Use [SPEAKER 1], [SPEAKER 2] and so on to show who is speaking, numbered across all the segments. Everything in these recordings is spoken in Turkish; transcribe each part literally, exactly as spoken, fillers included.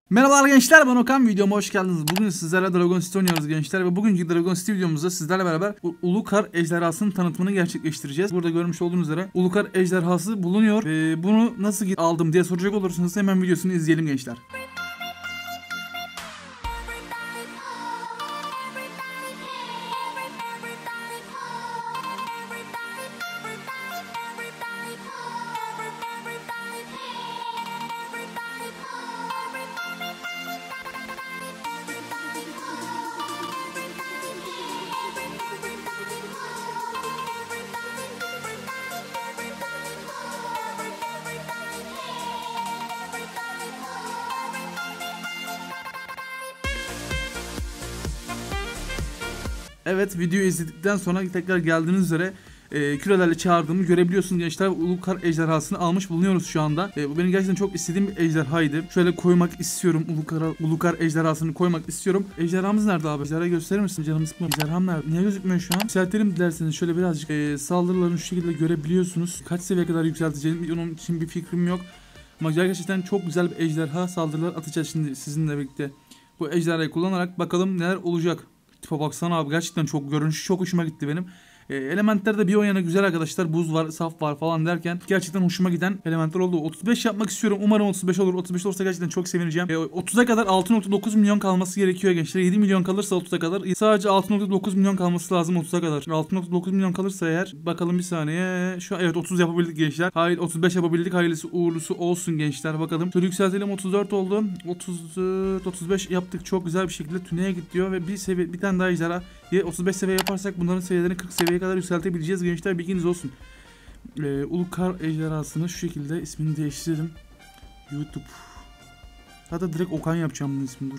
[SPEAKER 1] Merhabalar gençler, ben Okan, videoma hoş geldiniz. Bugün sizlerle Dragon City oynuyoruz gençler ve bugünkü Dragon City videomuzda sizlerle beraber Ulukar ejderhasının tanıtımını gerçekleştireceğiz. Burada görmüş olduğunuz üzere Ulukar ejderhası bulunuyor. Ee, bunu nasıl aldım diye soracak olursanız hemen videosunu izleyelim gençler. Evet, videoyu izledikten sonra tekrar geldiğiniz üzere e, kürelerle çağırdığımı görebiliyorsunuz gençler. Ulukar ejderhasını almış bulunuyoruz şu anda. E, bu benim gerçekten çok istediğim bir ejderhaydı. Şöyle koymak istiyorum. Ulukar, Ulukar ejderhasını koymak istiyorum. Ejderhamız nerede abi? Ejderhayı gösterir misin? Canım sıkma. Ejderham nerede? Niye gözükmüyor şu an? Yükseltelim dilerseniz. Şöyle birazcık e, saldırılarını şu şekilde görebiliyorsunuz. Kaç seviye kadar yükselteceğim onun için bir fikrim yok. Ama gerçekten çok güzel bir ejderha saldırılar atacağız şimdi sizinle birlikte. Bu ejderhayı kullanarak bakalım neler olacak. Tipe baksana abi, gerçekten çok görünüşü çok hoşuma gitti benim. E, elementler de bir o yana güzel arkadaşlar. Buz var, saf var falan derken gerçekten hoşuma giden elementler oldu. otuz beş yapmak istiyorum. Umarım otuz beş olur. otuz beş olursa gerçekten çok sevineceğim. E, otuza kadar altı nokta dokuz milyon kalması gerekiyor gençler. yedi milyon kalırsa otuza kadar. Sadece altı nokta dokuz milyon kalması lazım otuza kadar. altı nokta dokuz milyon kalırsa eğer, bakalım bir saniye. Şu an evet otuz yapabildik gençler. Hayır, otuz beş yapabildik. Hayırlısı uğurlusu olsun gençler. Bakalım. Şöyle yükseltelim, otuz dört oldu. otuz dört otuz beş yaptık. Çok güzel bir şekilde tüneye gidiyor ve bir seviye, bir tane daha ejderha. otuz beş seviye yaparsak bunların seviyelerini kırk seviyeye kadar yükseltebileceğiz gençler, bilginiz olsun. Ee, Ulukar ejderhasını şu şekilde ismini değiştirdim. YouTube. Hatta direkt Okan yapacağım bunun ismini, dur.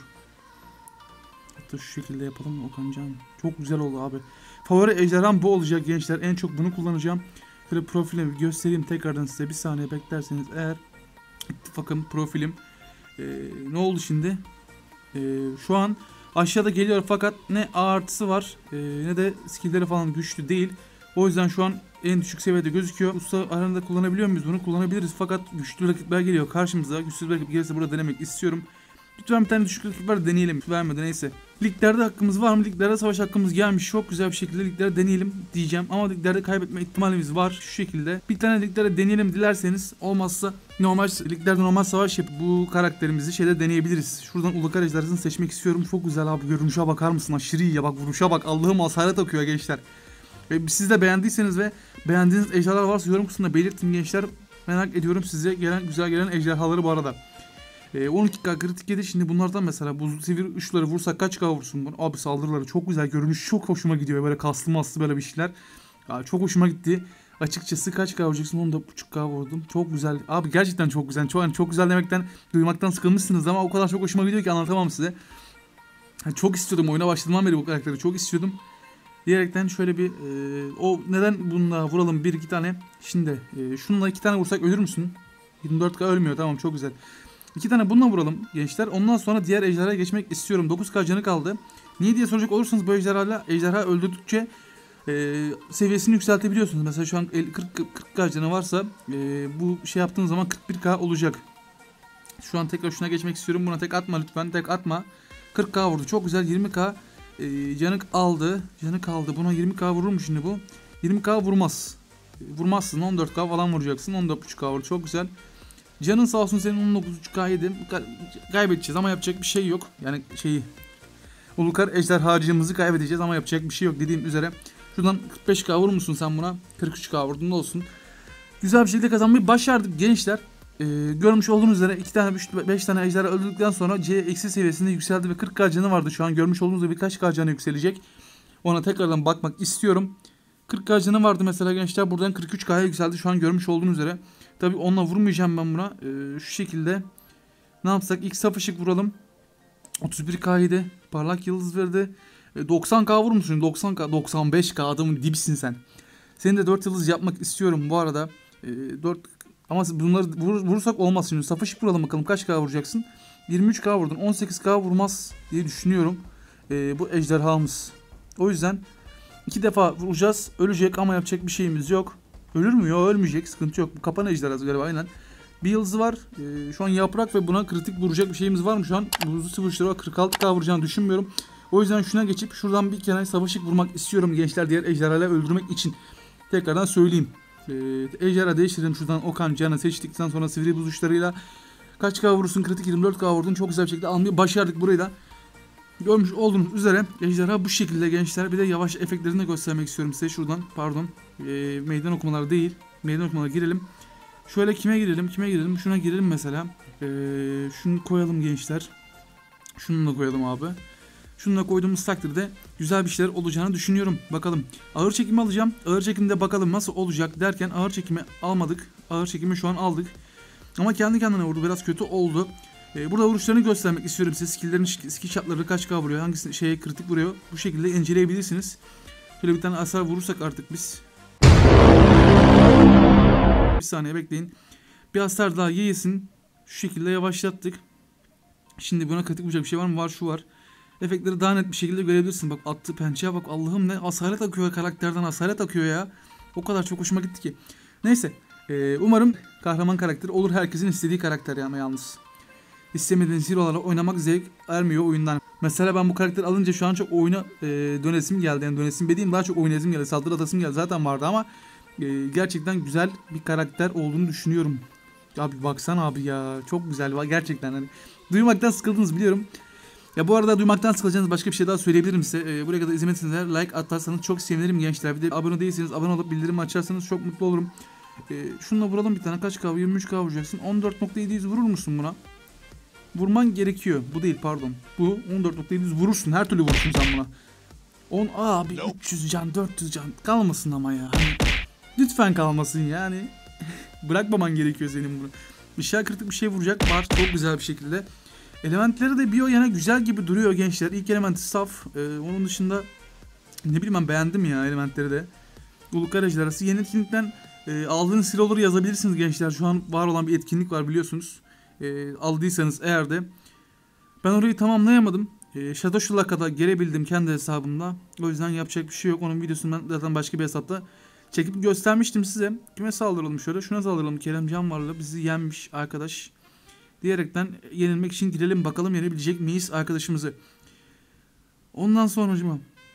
[SPEAKER 1] Hatta şu şekilde yapalım, Okancan. Çok güzel oldu abi. Favori ejderham bu olacak gençler. En çok bunu kullanacağım. Şöyle profilimi göstereyim tekrardan size, bir saniye beklerseniz eğer. İttifakım, profilim. Ee, ne oldu şimdi? Ee, şu an aşağıda geliyor fakat ne A artısı var e, ne de skillleri falan güçlü değil. O yüzden şu an en düşük seviyede gözüküyor. Usta arasında kullanabiliyor muyuz bunu? Kullanabiliriz fakat güçlü rakipler geliyor karşımıza. Güçsüz bir rakip gelirse burada denemek istiyorum. Lütfen bir tane düşük rakip var, deneyelim. Vermedi, neyse. Liglerde hakkımız var mı? Liglerde savaş hakkımız gelmiş. Çok güzel bir şekilde liglerde deneyelim diyeceğim. Ama liglerde kaybetme ihtimalimiz var şu şekilde. Bir tane liglerde deneyelim dilerseniz. Olmazsa normal liglerde normal savaş yapıp bu karakterimizi şeyde deneyebiliriz. Şuradan Ulukar ejderhasını seçmek istiyorum. Çok güzel abi, görünüşe bakar mısın? Aşırı iyi ya, bak vuruşa bak. Allah'ım hasaret akıyor gençler. Ve siz de beğendiyseniz ve beğendiğiniz ejderhalar varsa yorum kısmında belirtin gençler. Merak ediyorum size gelen güzel gelen ejderhaları bu arada. E, on iki K kritik yedi. Şimdi bunlardan mesela buz sivir uçları vursak kaç K vursun? Abi saldırıları çok güzel, görünüş çok hoşuma gidiyor. Böyle kaslı maslı böyle bir şeyler. Ya, çok hoşuma gitti. Açıkçası kaç K vuracaksın? on dört buçuk K vurdum. Çok güzel. Abi gerçekten çok güzel. Çok, yani çok güzel demekten, duymaktan sıkılmışsınız ama o kadar çok hoşuma gidiyor ki anlatamam size. Yani çok istiyordum, oyuna başladığımdan beri bu karakteri çok istiyordum. Diyerekten şöyle bir e, o neden bununla vuralım bir iki tane. Şimdi e, şununla iki tane vursak ölür müsün? yirmi dört K ölmüyor, tamam, çok güzel. İki tane bununla vuralım gençler. Ondan sonra diğer ejderhaya geçmek istiyorum. dokuz K canı kaldı. Niye diye soracak olursanız bu ejderhayla ejderha öldürdükçe e, seviyesini yükseltebiliyorsunuz. Mesela şu an kırk K canı varsa e, bu şey yaptığınız zaman kırk bir K olacak. Şu an tekrar şuna geçmek istiyorum. Buna tek atma lütfen. Tek atma. kırk K vurdu. Çok güzel. yirmi K e, canı aldı. Canı kaldı. Buna yirmi K vurur mu şimdi bu? yirmi K vurmaz. Vurmazsın. on dört K falan vuracaksın. on dört buçuk K vurdu. Çok güzel. Canın sağ olsun senin, on dokuz buçuk K yedi. Kaybedeceğiz ama yapacak bir şey yok. Yani şeyi Ulukar ejderhacığımızı kaybedeceğiz ama yapacak bir şey yok dediğim üzere. Şuradan kırk beş K vurmuşsun sen buna. kırk üç K vurdun da olsun. Güzel bir şekilde kazanmayı başardık gençler. Ee, görmüş olduğunuz üzere iki tane beş tane ejderha öldürdükten sonra C eksi seviyesinde yükseldi ve kırk K canı vardı şu an. Görmüş olduğunuz gibi birkaç K canı yükselecek. Ona tekrardan bakmak istiyorum. kırk K canı vardı mesela gençler, buradan kırk üç K'ya yükseldi şu an görmüş olduğunuz üzere. Tabi onunla vurmayacağım ben buna. Ee, şu şekilde ne yapsak? İlk saf ışık vuralım. otuz bir K yedi. Parlak yıldız verdi. Ee, doksan K vurmuşsun. doksan K, doksan beş K, adamın dibsin sen. Senin de dört yıldız yapmak istiyorum bu arada. Ee, dört ama bunları vur, vurursak olmaz şimdi. Saf ışık vuralım bakalım kaç K vuracaksın? yirmi üç K vurdun. on sekiz K vurmaz diye düşünüyorum. Ee, bu ejderhamız. O yüzden iki defa vuracağız. Ölecek ama yapacak bir şeyimiz yok. Ölür mü? Yok, ölmeyecek. Sıkıntı yok. Bu kapan ejderhası galiba, aynen. Bir yıldızı var. Ee, şu an yaprak ve buna kritik vuracak bir şeyimiz var mı şu an? Buzlu sıvışları var. kırk altı K vuracağını düşünmüyorum. O yüzden şuna geçip şuradan bir kere savaşık vurmak istiyorum gençler, diğer ejderhaları öldürmek için. Tekrardan söyleyeyim. Ee, ejderha değiştirdim şuradan, Okan Can'ı seçtikten sonra sivri buz uçlarıyla kaç K vurursun, kritik yirmi dört K vurdun, çok güzel bir şekilde almayı başardık burayı da. Görmüş olduğunuz üzere ejderha bu şekilde gençler. Bir de yavaş efektlerini de göstermek istiyorum size şuradan. Pardon. Ee, meydan okumaları değil. Meydan okumalara girelim. Şöyle kime girelim? Kime girelim? Şuna girelim mesela. Ee, şunu koyalım gençler. Şunu da koyalım abi. Şunu da koyduğumuz takdirde güzel bir şeyler olacağını düşünüyorum. Bakalım. Ağır çekimi alacağım. Ağır çekimde bakalım nasıl olacak derken ağır çekimi almadık. Ağır çekimi şu an aldık. Ama kendi kendine vurdu. Biraz kötü oldu. Ee, burada vuruşlarını göstermek istiyorum size. Skill'lerin skill shot'ları kaç K vuruyor, hangisi şeye kritik vuruyor. Bu şekilde inceleyebilirsiniz. Şöyle bir tane hasar vurursak artık biz. Bir saniye bekleyin. Bir hasar daha yesin. Şu şekilde yavaşlattık. Şimdi buna kritik vuracak bir şey var mı? Var, şu var. Efektleri daha net bir şekilde görebilirsin. Bak attığı pençeye bak, Allah'ım ne hasaret akıyor, karakterden hasaret akıyor ya. O kadar çok hoşuma gitti ki. Neyse. Ee, umarım kahraman karakteri olur. Herkesin istediği karakter yani yalnız. İstemediğiniz hero'larla oynamak zevk vermiyor oyundan. Mesela ben bu karakteri alınca şu an çok oyuna e, dönesim geldi. Yani dönesim dediğim daha çok oynayasım geldi. Saldırı atasım geldi. Zaten vardı ama e, gerçekten güzel bir karakter olduğunu düşünüyorum. Abi baksana abi ya. Çok güzel. Gerçekten hani. Duymaktan sıkıldınız biliyorum. Ya bu arada duymaktan sıkılacağınız başka bir şey daha söyleyebilirim size. E, buraya kadar izlemediyseniz eğer like atarsanız çok sevinirim gençler. Bir de abone değilseniz abone olup bildirimi açarsanız çok mutlu olurum. E, şununla vuralım bir tane. Kaç K? yirmi üç K vuracaksın. on dört nokta yedi yüz vurur musun buna? Vurman gerekiyor. Bu değil pardon. Bu on dört nokta yedi yüz vurursun. Her türlü vurursun sen buna. on abi üç yüz can, dört yüz can kalmasın ama ya. Hani, lütfen kalmasın yani. Bırakmaman gerekiyor senin bunu. Bir şey kritik bir şey vuracak var çok güzel bir şekilde. Elementleri de bio yana güzel gibi duruyor gençler. İlk elementi saf. Ee, onun dışında ne bileyim ben beğendim ya elementleri de. Ulukar ejderhası. Yeni etkinlikten e, aldığınız siloları yazabilirsiniz gençler. Şu an var olan bir etkinlik var biliyorsunuz. E, aldıysanız eğer de. Ben orayı tamamlayamadım. E, Shadow Shield'a kadar gelebildim kendi hesabımda. O yüzden yapacak bir şey yok. Onun videosunu ben zaten başka bir hesapta çekip göstermiştim size. Kime saldıralım şöyle? Şuna saldıralım. Kerem Canvarlı bizi yenmiş arkadaş. Diyerekten yenilmek için girelim bakalım yenebilecek miyiz arkadaşımızı. Ondan sonra hocam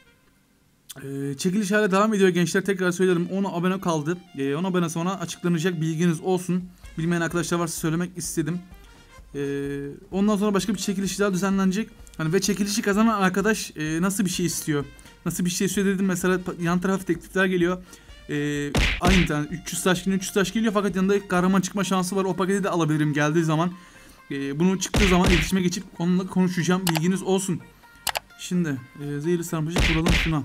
[SPEAKER 1] ee, çekiliş hala devam ediyor gençler, tekrar söylerim. on abone kaldı. Ee, on abone sonra açıklanacak, bilginiz olsun. Bilmeyen arkadaşlar varsa söylemek istedim. Ee, ondan sonra başka bir çekiliş daha düzenlenecek. Hani ve çekilişi kazanan arkadaş e, nasıl bir şey istiyor? Nasıl bir şey istiyor dedim, mesela yan tarafta teklifler geliyor. Ee, aynı tane üç yüz taş üç yüz taş geliyor fakat yanında kahraman çıkma şansı var. O paketi de alabilirim geldiği zaman. Ee, bunu çıktığı zaman iletişime geçip onunla konuşacağım, bilginiz olsun. Şimdi e, zehirli sarmaşık vuralım şuna.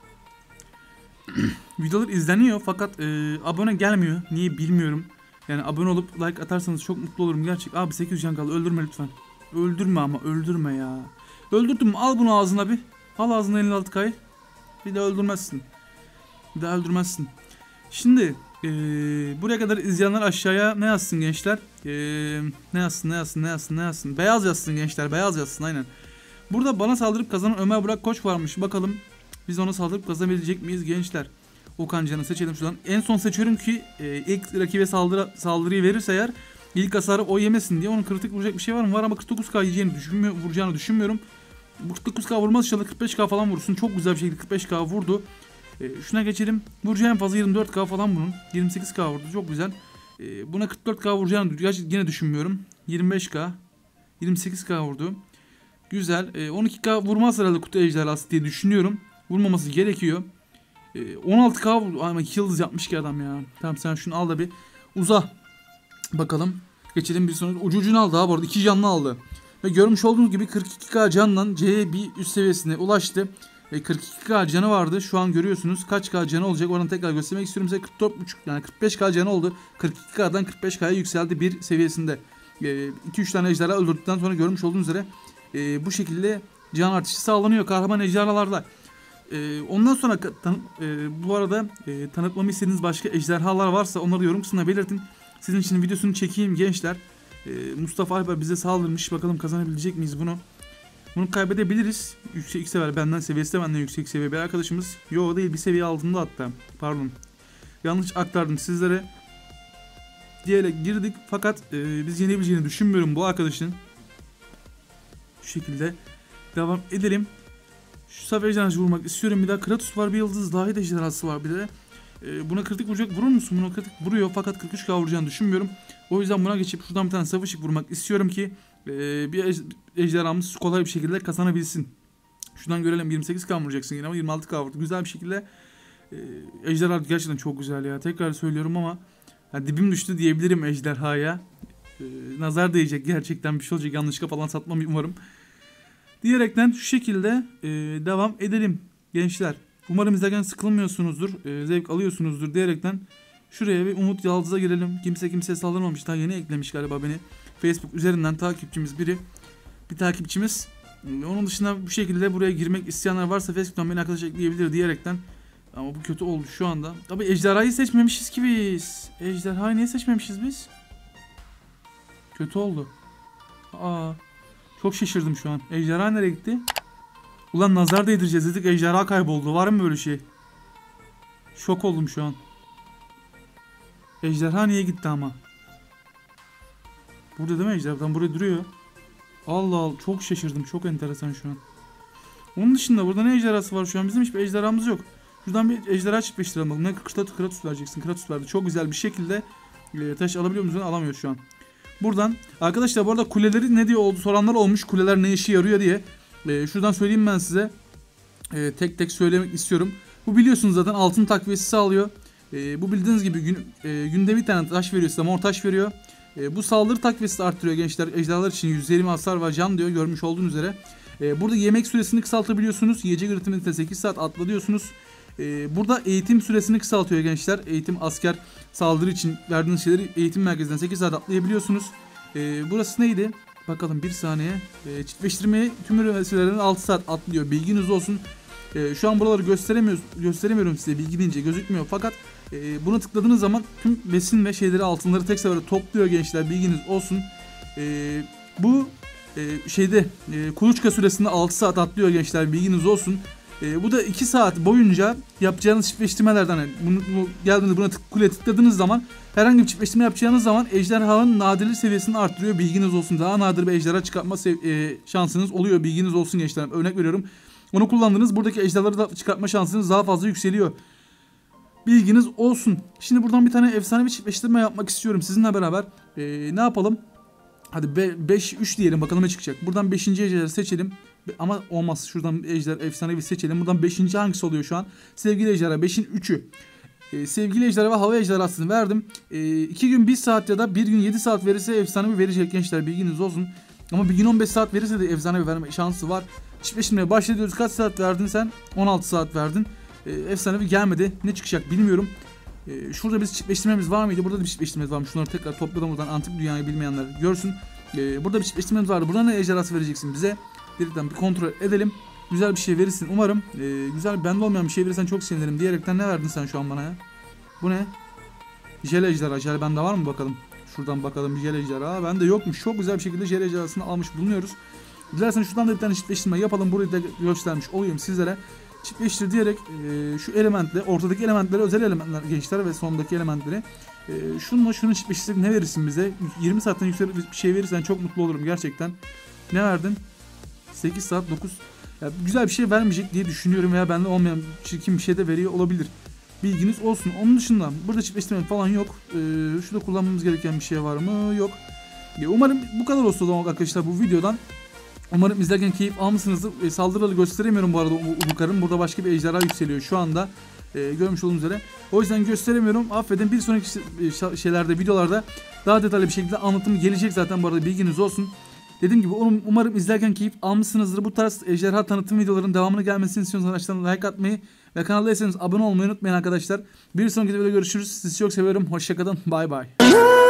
[SPEAKER 1] Videolar izleniyor fakat e, abone gelmiyor. Niye bilmiyorum. Yani abone olup like atarsanız çok mutlu olurum gerçek. Abi sekiz yüz can kaldı, öldürme lütfen. Öldürme ama öldürme ya. Öldürdün mü? Al bunu ağzına bir. Al ağzına elli altı K'yı. Bir de öldürmezsin. Bir daha öldürmezsin. Şimdi ee, buraya kadar izleyenler aşağıya ne yazsın gençler? Ee, ne yazsın ne yazsın ne yazsın ne yazsın? Beyaz yazsın gençler, beyaz yazsın aynen. Burada bana saldırıp kazanan Ömer Burak Koç varmış. Bakalım biz ona saldırıp kazanabilecek miyiz gençler? Okan Can'ı seçelim şuradan. En son seçiyorum ki e, ilk rakibe saldırı, saldırıyı verirse eğer ilk hasarı o yemesin diye. Onun kritik vuracak bir şey var mı? Var ama kırk dokuz K yiyeceğini düşünmüyor, vuracağını düşünmüyorum. Bu kırk dokuz K vurmaz inşallah, kırk beş K falan vursun. Çok güzel bir şekilde kırk beş K vurdu. E, şuna geçelim. Vuracağı en fazla yirmi dört K falan bunun. yirmi sekiz K vurdu. Çok güzel. E, buna kırk dört K vuracağını yine düşünmüyorum. yirmi beş K. yirmi sekiz K vurdu. Güzel. E, on iki K vurmaz herhalde kutu ejderhası diye düşünüyorum. Vurmaması gerekiyor. E, on altı K vurdu. Ama iki yıldız yapmış ki adam ya. Tamam sen şunu al da bir uza. Bakalım. Geçelim bir sonra. Ucu ucunu aldı ha bu arada. iki canlı aldı. Ve görmüş olduğunuz gibi kırk iki K canla C bir üst seviyesine ulaştı. E, kırk iki K canı vardı. Şu an görüyorsunuz. Kaç K canı olacak? Oradan tekrar göstermek istiyorum size. kırk dört buçuk yani kırk beş K canı oldu. kırk iki K'dan kırk beş K'ya yükseldi bir seviyesinde. iki üç e, tane ejderha öldürdükten sonra görmüş olduğunuz üzere e, bu şekilde can artışı sağlanıyor kahraman ejderhalarla. E, ondan sonra tan e, bu arada e, tanıtmamı istediğiniz başka ejderhalar varsa onları yorum kısmına belirtin. Sizin için videosunu çekeyim gençler. E, Mustafa Alper bize saldırmış. Bakalım kazanabilecek miyiz bunu? Bunu kaybedebiliriz. Yüksek seviye, benden seviyesi de benden yüksek seviye bir arkadaşımız. Yo değil, bir seviye altında hatta. Pardon. Yanlış aktardım sizlere. diyerek girdik. Fakat e, biz yenebileceğini düşünmüyorum bu arkadaşın. Şu şekilde devam edelim. Şu sefer ejderhası vurmak istiyorum. Bir daha Kratos var, bir yıldız daha ejderhası var bir de. E, buna kritik vuracak, vurur musun? Buna kritik vuruyor fakat kırk üç K vuracağını düşünmüyorum. O yüzden buna geçip şuradan bir tane savaşık vurmak istiyorum ki e, bir ej ejderhamız kolay bir şekilde kazanabilsin. Şuradan görelim, yirmi sekiz K vuracaksın yine ama yirmi altı K vurdu. Güzel bir şekilde e, ejderha gerçekten çok güzel ya. Tekrar söylüyorum ama ya, dibim düştü diyebilirim ejderhaya. E, nazar değecek, gerçekten bir şey olacak, yanlışlıkla falan satmam umarım. Diyerekten şu şekilde e, devam edelim gençler. Umarım izlerken sıkılmıyorsunuzdur, e, zevk alıyorsunuzdur diyerekten şuraya bir Umut Yaldız'a girelim. Kimse kimseye saldırmamış, daha yeni eklemiş galiba beni. Facebook üzerinden takipçimiz biri. Bir takipçimiz. E, onun dışında bu şekilde buraya girmek isteyenler varsa Facebook'tan beni arkadaş ekleyebilir diyerekten. Ama bu kötü oldu şu anda. Tabi ejderhayı seçmemişiz ki biz. Ejderhayı niye seçmemişiz biz? Kötü oldu. Aa, çok şaşırdım şu an. Ejderha nereye gitti? Ulan nazar değdireceğiz dedik, ejderha kayboldu. Var mı böyle şey? Şok oldum şu an. Ejderha niye gitti ama? Burada değil mi ejderha? Buraya duruyor. Allah Allah, çok şaşırdım. Çok enteresan şu an. Onun dışında burada ne ejderhası var şu an? Bizim hiçbir ejderhamız yok. Şuradan bir ejderha çiftleştirelim. Bakın ne Kratos, Kratos vereceksin. Kratos verdi. Çok güzel bir şekilde e, taş alabiliyor musun? Alamıyor şu an. Buradan arkadaşlar bu arada kuleleri ne diye oldu soranlar olmuş. Kuleler ne işe yarıyor diye. E, şuradan söyleyeyim ben size. E, tek tek söylemek istiyorum. Bu biliyorsunuz zaten altın takviyesi sağlıyor. E, bu bildiğiniz gibi gün, e, günde bir tane taş veriyor size. Mor taş veriyor. E, bu saldırı takviyesi artırıyor gençler. Ejderhalar için yüz yirmi hasar ve can diyor. Görmüş olduğunuz üzere. E, burada yemek süresini kısaltabiliyorsunuz. Yiyecek üretiminde sekiz saat atla diyorsunuz. E, burada eğitim süresini kısaltıyor gençler. Eğitim, asker, saldırı için verdiğiniz şeyleri eğitim merkezinden sekiz saat atlayabiliyorsunuz. E, burası neydi? Bakalım bir saniye. E, çiftleştirmeyi tüm üniversitelerin altı saat atlıyor. Bilginiz olsun. E, şu an buraları gösteremiyoruz, gösteremiyorum size bilgi deyince gözükmüyor. Fakat e, buna tıkladığınız zaman tüm besin ve şeyleri, altınları tek seferde topluyor gençler. Bilginiz olsun. E, bu e, şeyde e, kuluçka süresinde altı saat atlıyor gençler. Bilginiz olsun. E, bu da iki saat boyunca yapacağınız çiftleştirmelerden, yani bunu, bu, geldiğinde buna tık, kule tıkladığınız zaman herhangi bir çiftleştirme yapacağınız zaman ejderhanın nadirlik seviyesini arttırıyor. Bilginiz olsun. Daha nadir bir ejderha çıkartma e, şansınız oluyor. Bilginiz olsun gençler. Örnek veriyorum. Onu kullandınız. Buradaki ejderhaları da çıkartma şansınız daha fazla yükseliyor. Bilginiz olsun. Şimdi buradan bir tane efsane bir çiftleştirme yapmak istiyorum sizinle beraber. E, ne yapalım? Hadi beş üç diyelim, bakalım ne çıkacak. Buradan beşinci ejderha seçelim. Ama olmaz. Şuradan ejder efsane bir seçelim. Buradan beşinci hangisi oluyor şu an? Sevgili ejderha beşin üçü. Ee, sevgili ejderha ve hava ejderhasını verdim. Ee, iki gün bir saat ya da bir gün yedi saat verirse efsane bir verecek gençler, bilginiz olsun. Ama bir gün on beş saat verirse de efsane bir verme şansı var. Çiftleştirmeye başlıyoruz. Kaç saat verdin sen? on altı saat verdin. Ee, efsane bir gelmedi. Ne çıkacak bilmiyorum. Ee, şurada biz çiftleştirmemiz var mıydı? Burada da bir çiftleştirmemiz varmış. Şunları tekrar topladım buradan, antik dünyayı bilmeyenler görsün. Ee, burada bir çiftleştirmemiz vardı. Burada ne ejderhası vereceksin bize? Direkten bir kontrol edelim. Güzel bir şey verirsin umarım. Ee, güzel, bende olmayan bir şey verirsen çok sevinirim diyerekten ne verdin sen şu an bana ya? Bu ne? Jel ejderha. Jel bende var mı bakalım? Şuradan bakalım, jel ejderha. Bende yokmuş. Çok güzel bir şekilde jel ejderhasını almış bulunuyoruz. Dilersen şuradan da bir tane çiftleştirme yapalım. Burayı da göstermiş olayım sizlere. Çiftleştir diyerek e, şu elementle, ortadaki elementleri, özel elementler gençler ve sondaki elementleri. E, şununla şunu çiftleştirip ne verirsin bize? yirmi saatten yüksek bir şey verirsen çok mutlu olurum gerçekten. Ne verdin? sekiz saat dokuz. Ya, güzel bir şey vermeyecek diye düşünüyorum veya bende olmayan çirkin bir şey de veriyor olabilir. Bilginiz olsun. Onun dışında burada çiftleştirme falan yok. Ee, şurada kullanmamız gereken bir şey var mı? Yok. Ya, umarım bu kadar olsun arkadaşlar bu videodan. Umarım izlerken keyif almışsınızdır. E, saldırıları gösteremiyorum bu arada Ulukar'ın. Burada başka bir ejderha yükseliyor şu anda. E, görmüş olduğunuz üzere. O yüzden gösteremiyorum. Affedin. Bir sonraki şeylerde, videolarda daha detaylı bir şekilde anlatımı gelecek zaten, bu arada bilginiz olsun. Dediğim gibi umarım izlerken keyif almışsınızdır. Bu tarz ejderha tanıtım videolarının devamını gelmesini istiyorsanız aşağıdan like atmayı ve kanala değilseniz abone olmayı unutmayın arkadaşlar. Bir sonraki videoda görüşürüz. Sizi çok seviyorum. Hoşçakalın. Bay bay.